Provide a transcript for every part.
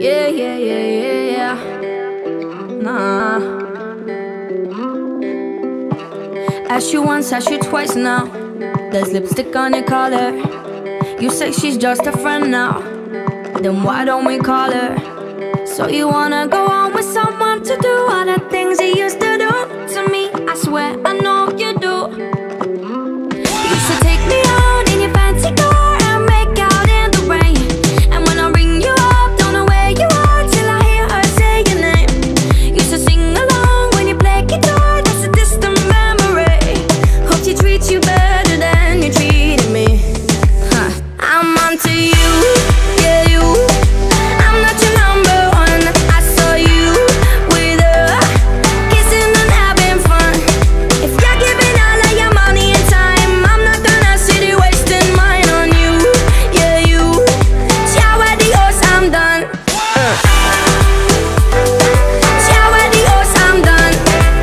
Yeah, yeah, yeah, yeah, yeah. Nah. Asked you once, asked you twice now. There's lipstick on your collar. You say she's just a friend now. Then why don't we call her? So you wanna go on with someone to do all the things you used to do to me? I swear I know you do. You used to take me out in your fancy car and make out in the rain. And when I ring you up, don't know where you are till I hear her say your name. Used to sing along when you play guitar, that's a distant memory. Hope she treats you better than you treated me. I'm onto you, yeah you. I'm not your number one. I saw you with her, kissing and having fun. If you're giving all of your money and time, I'm not gonna sit here wasting mine on you, yeah you. Ciao adios, I'm done. Ciao adios, I'm done.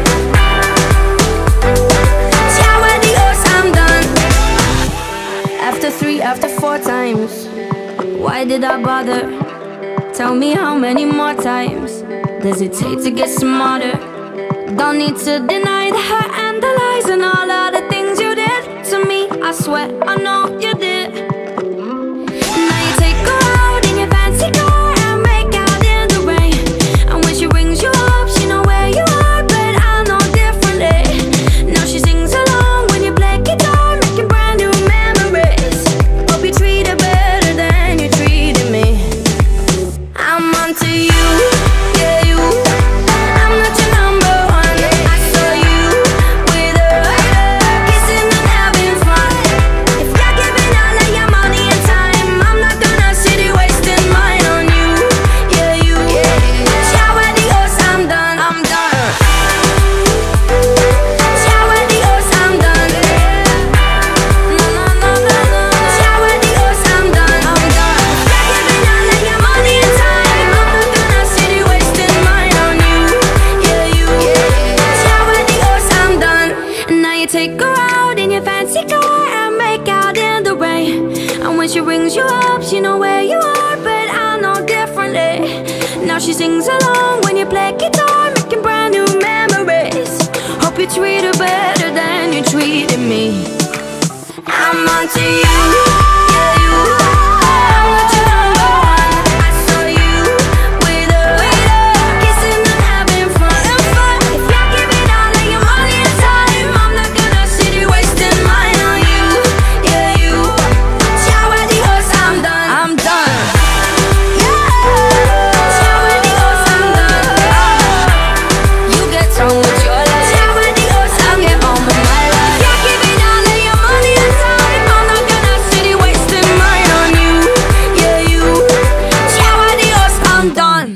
Ciao adios, I'm done. After 3, after 4 times, why did I bother? Tell me how many more times does it take to get smarter? Don't need to deny the hurt and the lies and all of the things you did to me. I swear I know you did. Now you take her out in your fancy car and make out in the rain. And when she rings you up, she know where you are, but I know differently. Now she sings along when you play guitar, making brand new memories. Hope you treat her better than you treated me. I'm onto you, yeah you. I'm not your number one. I saw you with her, kissing and having fun. If you're giving all of your money and time, I'm not gonna sit here wasting mine on you, yeah you. Ciao adios, I'm done, I'm done. Ciao adios, I'm done. No, no, no, no, no. Ciao adios, I'm done, I'm done. If you're giving all of your money and time, I'm not gonna sit here wasting mine on you, yeah you. Ciao adios, I'm done. And now you take her out in your fancy car and make out in the rain. And when she rings you up, she know where you are, but I know differently. Now she sings along when you play guitar, making brand new memories. Hope you treat her better than you treated me. I'm onto you, yeah you. I'm not your number one. I saw you with her, kissing and having fun. If you're giving all of your money and time, I'm not gonna sit here wasting mine on you, yeah you. Ciao adios, I'm done, I'm done. Ciao adios, I'm done. You get on with your life. Ciao adios, I'll get on with my life. If you're giving all of your money and time, I'm not gonna sit here wasting mine on you, yeah you. Ciao adios, I'm done.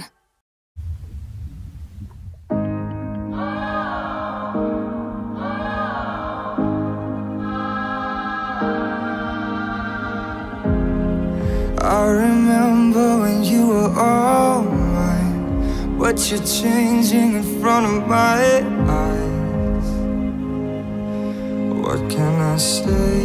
I remember when you were all mine, but you're changing in front of my eyes. What can I say?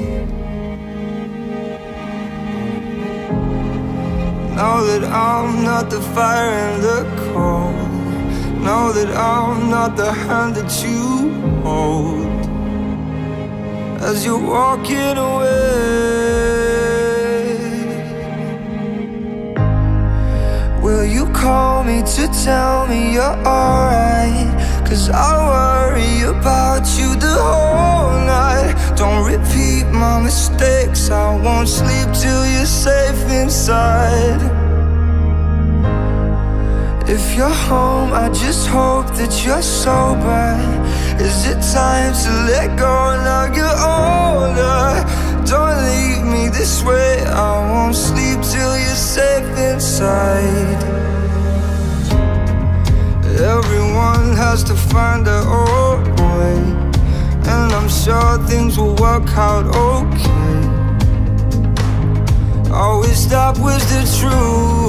Now that I'm not the fire and the cold, now that I'm not the hand that you hold, as you're walking away, will you call me to tell me you're alright? 'Cause I worry about you the whole night. Don't repeat my mistakes, I won't sleep till you're safe inside. If you're home, I just hope that you're sober. Is it time to let go now you're older? Don't leave me this way, I won't sleep till you're safe inside. Everyone has to find their own way, and I'm sure things will work out okay. All we stopped was the truth.